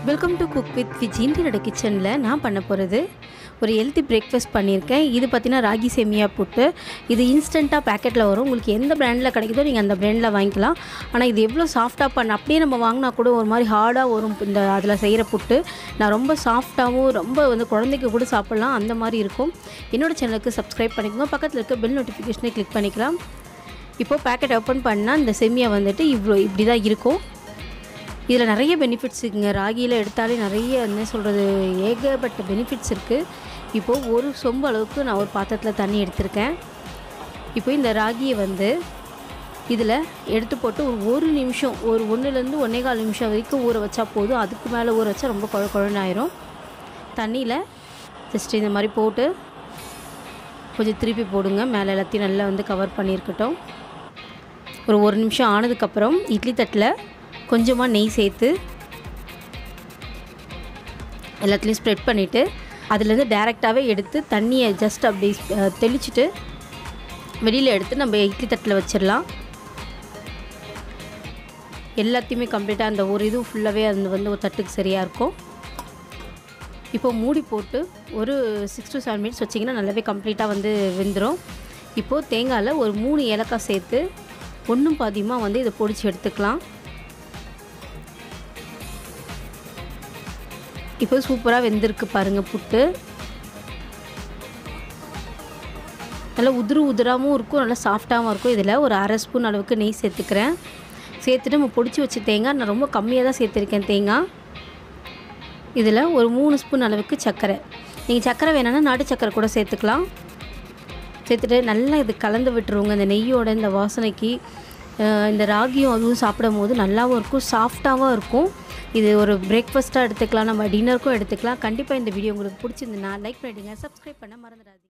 Welcome to cook with Viji. என்னோட கிச்சனில் நான் பண்ண போகிறது ஒரு ஹெல்த்தி பிரேக்ஃபாஸ்ட் பண்ணியிருக்கேன். இது பார்த்தீங்கன்னா ராகி சேமியா புட்டு. இது இன்ஸ்டண்ட்டாக பேக்கெட்டில் வரும். உங்களுக்கு எந்த பிராண்டில் கிடைக்குதோ நீங்கள் அந்த பிராண்டில் வாங்கிக்கலாம். ஆனால் இது எவ்வளோ சாஃப்டாக அப்படியே நம்ம வாங்கினா கூட ஒரு மாதிரி ஹார்டாக வரும். இந்த அதில் செய்கிற புட்டு நான் ரொம்ப சாஃப்டாகவும் ரொம்ப குழந்தைக்கு கூட சாப்பிட்லாம், அந்த மாதிரி இருக்கும். என்னோடய சேனலுக்கு சப்ஸ்கிரைப் பண்ணிக்கோங்க. பக்கத்தில் இருக்க பெல் நோட்டிஃபிகேஷனை கிளிக் பண்ணிக்கலாம். இப்போது பேக்கெட் ஓப்பன் பண்ணால் இந்த சேமியா இப்படி தான் இருக்கும். இதில் நிறைய பெனிஃபிட்ஸ் இருக்குங்க. ராகியில் எடுத்தாலே நிறைய என்ன சொல்கிறது, ஏகப்பட்ட பெனிஃபிட்ஸ் இருக்குது. இப்போது ஒரு சொம்பு அளவுக்கு நான் ஒரு பாத்திரத்தில் தண்ணி எடுத்திருக்கேன். இப்போ இந்த ராகியை இதில் எடுத்து போட்டு ஒரு நிமிஷம், ஒரு 1லேருந்து 1.25 நிமிஷம் வரைக்கும் ஊற வச்சா போதும். அதுக்கு மேலே ஊற வச்சா ரொம்ப குழன்னு ஆயிரும். தண்ணியில் ஜஸ்ட் இந்த மாதிரி போட்டு கொஞ்சம் திருப்பி போடுங்க. மேலே எல்லாத்தையும் நல்லா கவர் பண்ணியிருக்கட்டும். ஒரு 1 நிமிஷம் ஆனதுக்கப்புறம் இட்லி தட்டில் கொஞ்சமாக நெய் சேர்த்து எல்லாத்துலேயும் ஸ்ப்ரெட் பண்ணிவிட்டு அதுலேருந்து டைரெக்டாகவே எடுத்து தண்ணியை ஜஸ்ட் அப்படி தெளிச்சுட்டு வெளியில் எடுத்து நம்ம இட்லி தட்டில் வச்சிடலாம். எல்லாத்தையுமே கம்ப்ளீட்டாக அந்த ஒரு இது ஃபுல்லாகவே அது ஒரு தட்டுக்கு சரியாக இருக்கும். இப்போ மூடி போட்டு ஒரு 6 to 7 மினிட்ஸ் வச்சிங்கன்னா நல்லாவே கம்ப்ளீட்டாக வெந்துடும். இப்போது தேங்காயில் ஒரு 3 ஏலக்காய் சேர்த்து ஒன்றும் பாதியமாக இதை பொடிச்சு எடுத்துக்கலாம். இப்போ சூப்பராக வெந்திருக்கு பாருங்கள் புட்டு. நல்லா உதிராகவும் இருக்கும், நல்லா சாஃப்டாகவும் இருக்கும். இதில் ஒரு 1/2 ஸ்பூன் அளவுக்கு நெய் சேர்த்துக்கிறேன். சேர்த்துட்டு நம்ம பொடிச்சு வச்ச தேங்காய், நான் ரொம்ப கம்மியாக தான் சேர்த்துருக்கேன் தேங்காய். இதில் ஒரு 3 ஸ்பூன் அளவுக்கு சர்க்கரை. நீங்கள் சர்க்கரை வேணும்னா நாட்டு சர்க்கரை கூட சேர்த்துக்கலாம். சேர்த்துட்டு நல்லா இது கலந்து விட்டுருவோங்க. இந்த நெய்யோட இந்த வாசனைக்கு இந்த ராகியும் அதுவும் சாப்பிடும் போது நல்லாவும் இருக்கும், சாஃப்டாகவும் இருக்கும். இது ஒரு பிரேக்ஃபாஸ்ட்டாக எடுத்துக்கலாம், நம்ம டின்னருக்கும் எடுத்துக்கலாம். கண்டிப்பாக இந்த வீடியோ உங்களுக்கு பிடிச்சிருந்துன்னா லைக் பண்ணிவிடுங்க, சப்ஸ்கிரைப் பண்ண மறந்துடாதீங்க.